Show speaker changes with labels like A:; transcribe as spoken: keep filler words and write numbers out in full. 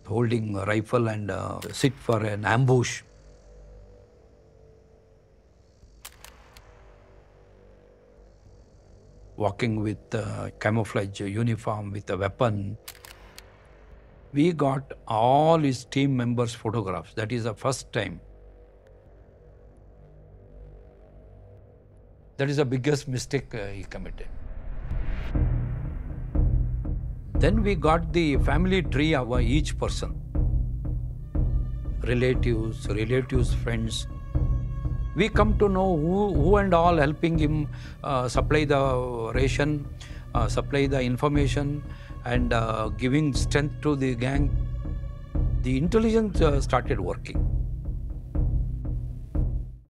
A: holding a rifle and uh, sit for an ambush. Walking with a camouflage uniform with a weapon. We got all his team members' photographs. That is the first time. That is the biggest mistake uh, he committed. Then we got the family tree of each person. Relatives, relatives, friends. We come to know who, who and all helping him uh, supply the ration, uh, supply the information, and uh, giving strength to the gang. The intelligence uh, started working.